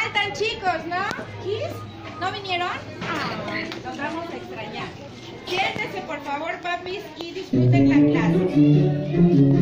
Faltan chicos, ¿no? ¿Kiss? ¿No vinieron? Los vamos a extrañar. Siéntense, por favor, papis, y disfruten la clase.